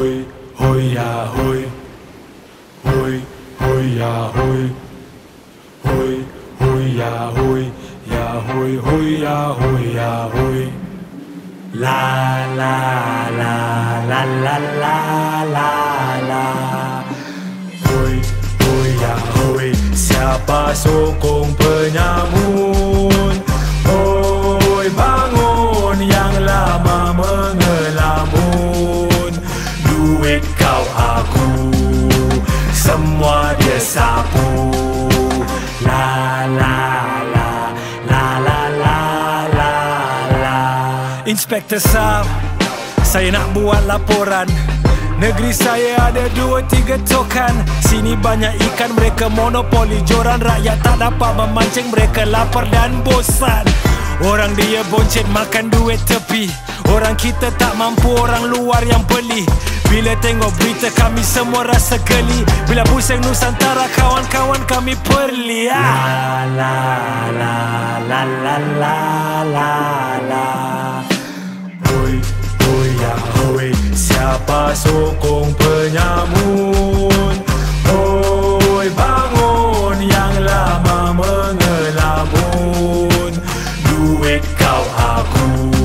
Hoi, hoi ya hoi. Hoi, hoi ya hoi. Hoi, hoi ya hoi. Ya hoi, hoi ya hoi ya hoi. La la la la la la la la. Hoi, hoi ya hoi. Siapa sokong penyamun? Hoi, bangun yang lama mengelamun. Duit kau aku, semua dia sapu. La la la la la la la la. Inspektor Sam, saya nak buat laporan. Negeri saya ada 2-3 tokan. Sini banyak ikan, mereka monopoli joran. Rakyat tak dapat memancing, mereka lapar dan bosan. Orang dia boncet makan duit tepi. Orang kita tak mampu, orang luar yang beli. Bila tengok berita kami semua rasa geli. Bila pusing Nusantara kawan-kawan kami perli. La la la la la la la la. Hoi, hoi ya hoi. Siapa sokong penyamun? Hoi, bangun yang lama mengelamun. Duit kau aku,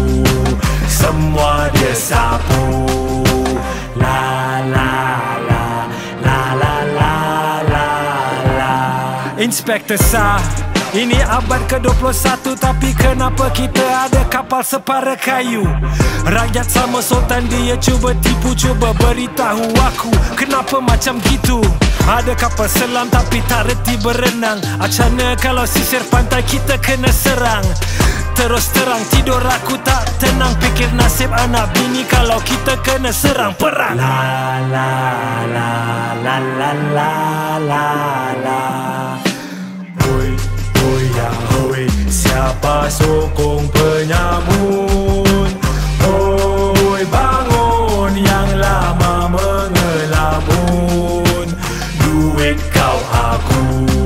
semua dia sapu. La la la la la la la la. Inspektor Sah, ini abad ke-21, tapi kenapa kita ada kapal separa kayu? Rakyat sama sultan dia cuba tipu, cuba beritahu aku kenapa macam gitu. Ada kapal selam tapi tak reti berenang. Acana kalau sisir pantai kita kena serang. Terus terang tidur aku tak tenang, fikir nasib anak bini kalau kita kena serang perang. La la la la la la la la. Hoi, hoi ya hoi. Siapa sokong penyamun? Hoi, bangun yang lama mengelamun. Duit kau aku,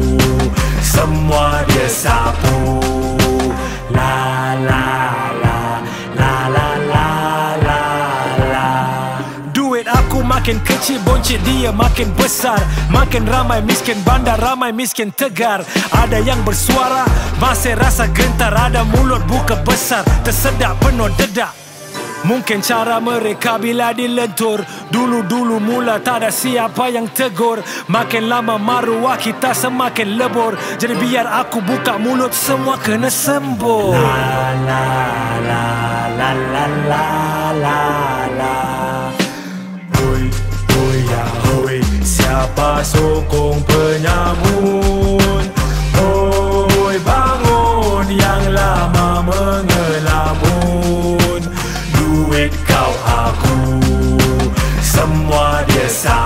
semua dia sapu. La la la la la la la la. Duit aku makin kecil, boncet dia makin besar. Makin ramai miskin bandar, ramai miskin tegar. Ada yang bersuara, masih rasa gentar. Ada mulut buka besar, tersedak penuh dedak. Mungkin cara mereka bila dilentur. Dulu-dulu mula tak ada siapa yang tegur. Makin lama maruah kita semakin lebur. Jadi biar aku buka mulut, semua kena sembuh. La la la la la la la la. Hoi, hoi ya hoi. Siapa sokong penyamun? Hoi, bangun yang lama mengelamun. Duit kau aku, semua dia sama.